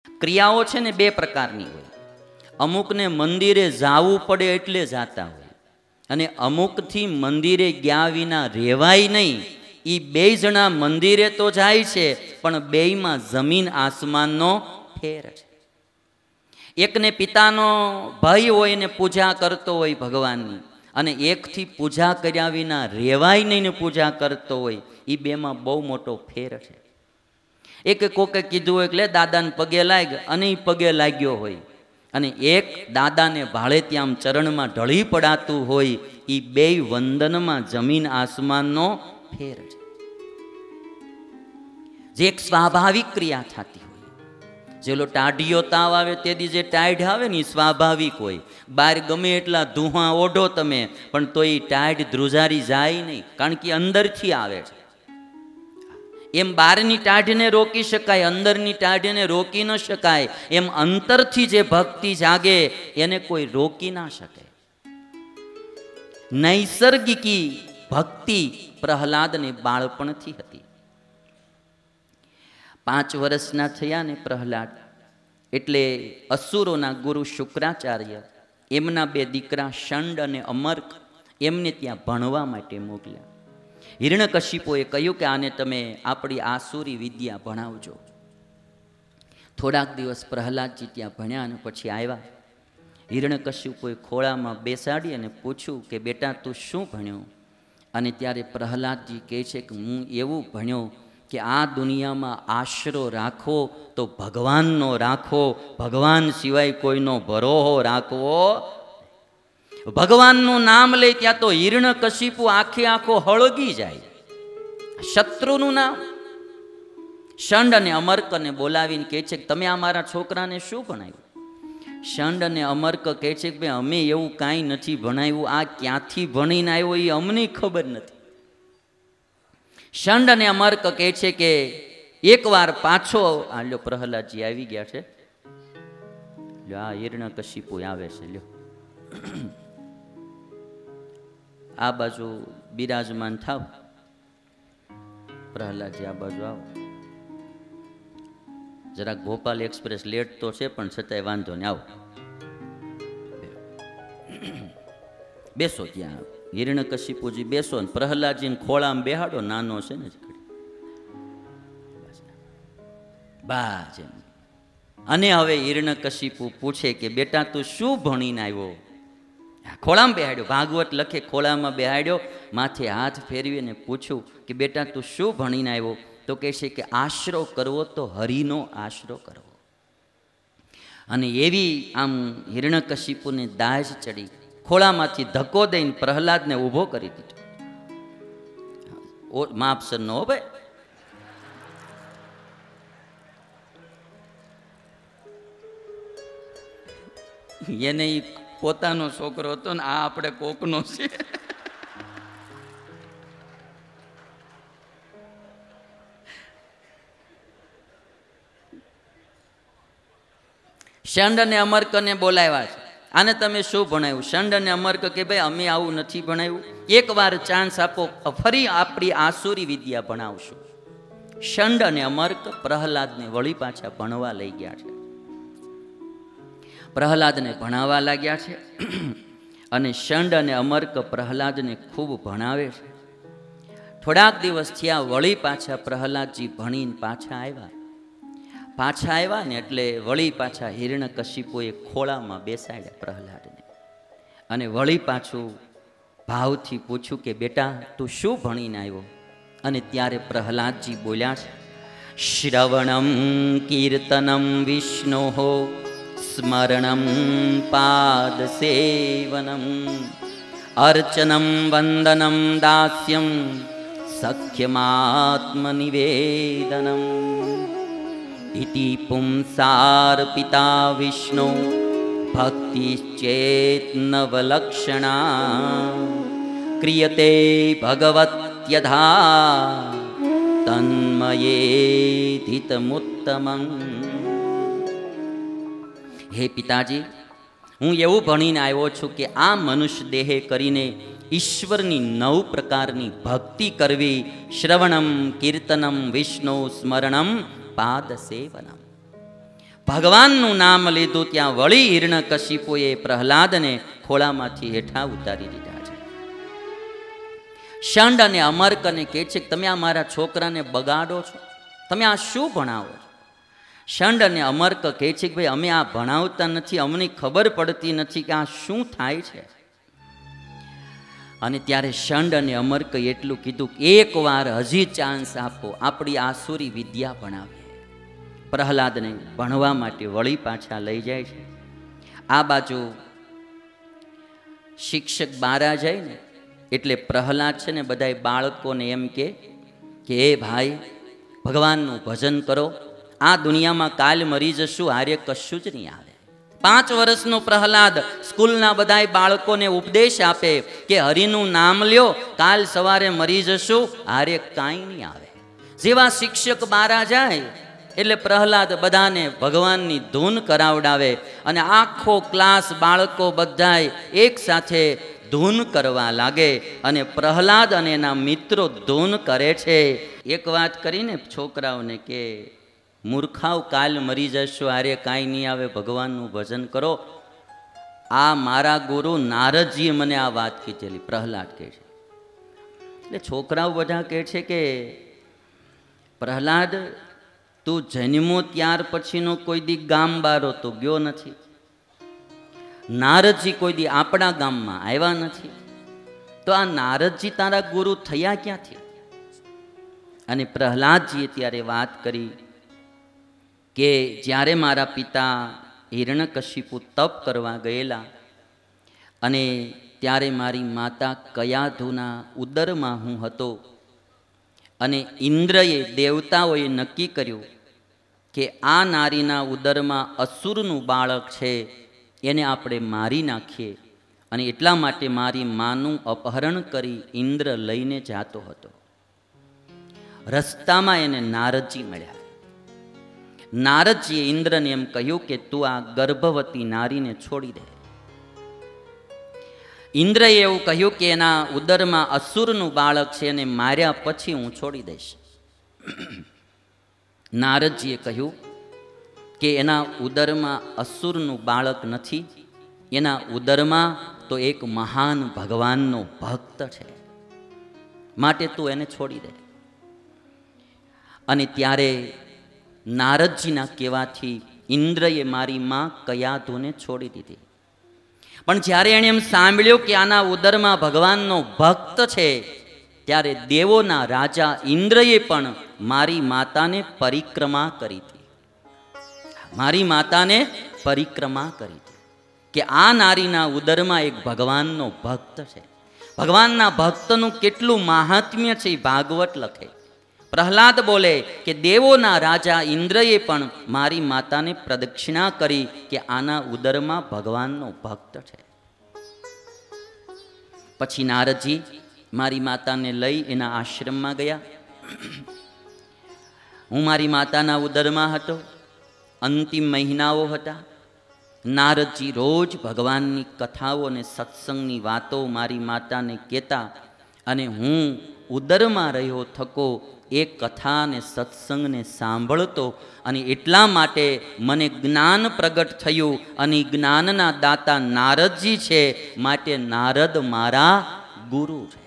ક્રિયાઓ છે ને બે પ્રકારની હોય. અમુકને મંદિરે જાવું પડે એટલે જાતા હોય, અને અમુકથી મંદિરે ગયા વિના રહેવાય નહીં. એ બે જણા મંદિરે તો જાય છે, પણ બેયમાં જમીન આસમાનનો ફેર છે. એકને પિતાનો ભય હોય ને પૂજા કરતો હોય ભગવાનની, અને એકથી પૂજા કર્યા વિના રહેવાય નહીં ને પૂજા કરતો હોય. એ બેમાં બહુ મોટો ફેર છે. એક કોકે કીધું હોય એટલે દાદાને પગે લાગ, અને એ પગે લાગ્યો હોય, અને એક દાદાને ભાળે ત્યાં ચરણમાં ઢળી પડાતું હોય. એ બે વંદનમાં જમીન આસમાનનો ફેર છે. જે એક સ્વાભાવિક ક્રિયા થતી હોય. જેલો ટાઢિયો તાવ આવે તેથી જે ટાઢ આવે ને એ સ્વાભાવિક હોય. બહાર ગમે એટલા ધુઆ ઓઢો તમે, પણ તો એ ટાઢ ધ્રુજારી જાય નહીં, કારણ કે અંદરથી આવે છે. એમ બહારની ટાઢને રોકી શકાય, અંદરની ટાઢને રોકી ન શકાય. એમ અંતરથી જે ભક્તિ જાગે એને કોઈ રોકી ના શકે. નૈસર્ગિકી ભક્તિ પ્રહલાદને બાળપણથી હતી. 5 વર્ષના થયા ને પ્રહલાદ, એટલે અસુરોના ગુરુ શુક્રાચાર્ય એમના 2 દીકરા શંડ અને અમર્ક એમને ત્યાં ભણવા માટે મોકલ્યા. હિરણ્યકશિપુએ કહ્યું કે આને તમે આપણી આસુરી વિદ્યા ભણાવજો. થોડાક દિવસ પ્રહલાદજી ત્યાં ભણ્યા અને પછી આવ્યા. હિરણ્યકશિપુએ ખોળામાં બેસાડી અને પૂછ્યું કે બેટા તું શું ભણ્યો? અને ત્યારે પ્રહલાદજી કહે છે કે હું એવું ભણ્યો કે આ દુનિયામાં આશરો રાખવો તો ભગવાનનો રાખવો, ભગવાન સિવાય કોઈનો ભરોહો રાખવો. ભગવાનનું નામ લે ત્યાં તો હિરણ્યકશિપુ આખે આખો હળગી જાય. શત્રુનું નામ. શંડ અને અમર્કને બોલાવીને કહે છે કે તમે આ મારા છોકરાને શું ભણાવ્યું? શંડ અને અમર્ક કહે છે કે અમે એવું કાંઈ નથી ભણાવ્યું, આ ક્યાંથી ભણીને આવ્યો એ અમને ખબર નથી. શંડ અને અમર્ક કહે છે કે એકવાર પાછો આ લ્યો પ્રહલાદજી આવી ગયા છે, લ્યો આ હિરણ્યકશિપુ આવે છે, લ્યો આ બાજુ બિરાજમાન થાવ. પ્રહલાદજી આ બાજુ આવો. જરાક ભોપાલ એક્સપ્રેસ લેટ તો છે પણ છતાંય વાંધો ને આવો, બેસો. ત્યાં હિરણ્યકશિપુજી બેસો ને પ્રહલાદજીને ખોળામાં બેહાડો, નાનો છે ને બસ. અને હવે હિરણ્યકશિપુ પૂછે કે બેટા તું શું ભણીને આવ્યો? ખોળામાં બેહાડ્યો, ભાગવત લખે ખોળામાં બેહાડ્યો, માથે હાથ ફેરવીને પૂછ્યું કે બેટા તું શું ભણીને આવ્યો? તો કહે છે કે આશરો કરવો તો હરિનો આશરો કરવો. અને એવી આમ હિરણ્યકશિપુને દાજ ચડી, ખોળામાંથી ધક્કો દઈને પ્રહલાદને ઊભો કરી દીધો. માપસર નો ભાઈ, એને પોતાનો છોકરો હતો ને આ આપણે કોકનો છે. શંડ અને અમર્કને બોલાવ્યા છે. આને તમે શું ભણાવ્યું? શંડ અને અમર્ક કે ભાઈ અમે આવું નથી ભણાવ્યું, એકવાર ચાન્સ આપો, ફરી આપણી આસુરી વિદ્યા ભણાવશું. શંડ અને અમર્ક પ્રહલાદને વળી પાછા ભણવા લઈ ગયા છે. પ્રહલાદને ભણાવવા લાગ્યા છે, અને શંડ અને અમર્ક પ્રહલાદને ખૂબ ભણાવે છે. થોડાક દિવસ થયા, વળી પાછા પ્રહલાદજી ભણીને પાછા આવ્યા. ને એટલે વળી પાછા હિરણ્યકશિપુએ ખોળામાં બેસાડ્યા પ્રહલાદને, અને વળી પાછું ભાવથી પૂછ્યું કે બેટા તું શું ભણીને આવ્યો? અને ત્યારે પ્રહલાદજી બોલ્યા છે, શ્રવણમ કીર્તનમ વિષ્ણોઃ સ્મરણમ પાદ સેવનમ અર્ચનમ વંદનમ દાસ્યમ સખ્યમાત્મનિવેદનમ ઇતિ પુંસાર્પિતા વિષ્ણુ ભક્તિશ્ચેત્નવલક્ષણા ક્રિયતે ભગવત્યધા તન્મયેધિતમુત્તમં. હે પિતાજી, હું એવું ભણીને આવ્યો છું કે આ મનુષ્ય દેહે કરીને ઈશ્વરની 9 પ્રકારની ભક્તિ કરવી. શ્રવણમ કીર્તનમ વિષ્ણુ સ્મરણમ પાદ સેવનમ. ભગવાનનું નામ લીધું ત્યાં વળી હિરણ્યકશિપુએ પ્રહલાદને ખોળામાંથી હેઠા ઉતારી દીધા છે. શંડ અને અમર્કને કહે છે કે તમે આ મારા છોકરાને બગાડો છો, તમે આ શું ભણાવો છો? શંડ અને અમર્ક કહે છે કે ભાઈ અમે આ ભણાવતા નથી, અમને ખબર પડતી નથી કે આ શું થાય છે. અને ત્યારે શંડ અને અમર્ક એટલું કીધું કે એક વાર હજી ચાન્સ આપો, આપણી આસુરી વિદ્યા ભણાવીએ. પ્રહલાદને ભણવા માટે વળી પાછા લઈ જાય છે. આ બાજુ શિક્ષક બારા જાય ને એટલે પ્રહલાદ છે ને બધા બાળકોને એમ કે હે ભાઈ, ભગવાનનું ભજન કરો, આ દુનિયામાં કાલ મરી જશું, હારે કશું જ નહીં આવે. 5 વર્ષનો પ્રહલાદ સ્કૂલના બધા બાળકોને ઉપદેશ આપે કે હરિનું નામ લ્યો, કાલ સવારે મરી જશું, હારે કાંઈ નહીં આવે. જેવા શિક્ષક બારા જાય એટલે પ્રહલાદ બધાને ભગવાનની ધૂન કરાવડાવે અને આખો ક્લાસ બાળકો બધાય એક સાથે ધૂન કરવા લાગે અને પ્રહલાદ અને એના મિત્રો ધૂન કરે છે. એક વાત કરીને છોકરાઓને કે મૂર્ખાઓ, કાલ મરી જશો, આરે કાંઈ નહીં આવે, ભગવાનનું ભજન કરો. આ મારા ગુરુ નારદજીએ મને આ વાત કીધેલી, પ્રહલાદ કહે છે. એટલે છોકરાઓ બધા કહે છે કે પ્રહલાદ, તું જન્મો ત્યાર પછીનો કોઈ દી ગામ બારો તો ગયો નથી, નારદજી કોઈ દી આપણા ગામમાં આવ્યા નથી, તો આ નારદજી તારા ગુરુ થયા ક્યાંથી? અને પ્રહલાદજીએ ત્યારે વાત કરી કે જ્યારે મારા પિતા હિરણ્યકશિપુ તપ કરવા ગયેલા અને ત્યારે મારી માતા કયાધુના ઉદરમાં હું હતો અને ઇન્દ્રએ, દેવતાઓએ નક્કી કર્યું કે આ નારીના ઉદરમાં અસુરનું બાળક છે, એને આપણે મારી નાખીએ. અને એટલા માટે મારી માનું અપહરણ કરી ઇન્દ્ર લઈને જતો હતો. રસ્તામાં એને નારદજી મળ્યા. નારદજીએ ઇન્દ્રને એમ કહ્યું કે તું આ ગર્ભવતી નારીને છોડી દે. ઇન્દ્રએ એવું કહ્યું કે એના ઉદરમાં અસુરનું બાળક છે, એને માર્યા પછી હું છોડી દઈશ. નારદજીએ કહ્યું કે એના ઉદરમાં અસુરનું બાળક નથી, એના ઉદરમાં તો એક મહાન ભગવાનનો ભક્ત છે, માટે તું એને છોડી દે. અને ત્યારે નારદજીના કહેવાથી ઇન્દ્રએ મારી માં કયાધુને છોડી દીધી. પણ જ્યારે એણે એમ સાંભળ્યું કે આના ઉદરમાં ભગવાનનો ભક્ત છે, ત્યારે દેવોના રાજા ઇન્દ્રએ પણ મારી માતાને પરિક્રમા કરી હતી. મારી માતાને પરિક્રમા કરી હતી કે આ નારીના ઉદરમાં એક ભગવાનનો ભક્ત છે. ભગવાનના ભક્તનું કેટલું મહાત્મ્ય છે એ ભાગવત લખે. પ્રહલાદ બોલે કે દેવોના રાજા ઇન્દ્રએ પણ મારી માતાને પ્રદક્ષિણા કરી કે આના ઉદરમાં ભગવાનનો ભક્ત છે. પછી નારદજી મારી માતાને લઈ એના આશ્રમમાં ગયા. હું મારી માતાના ઉદરમાં હતો, અંતિમ મહિનાઓ હતા. નારદજી રોજ ભગવાનની કથાઓ અને સત્સંગની વાતો મારી માતાને કહેતા અને હું ઉદરમાં રહ્યો થકો એ કથા અને સત્સંગને સાંભળતો અને એટલા માટે મને જ્ઞાન પ્રગટ થયું અને જ્ઞાનના દાતા નારદજી છે, માટે નારદ મારા ગુરુ છે.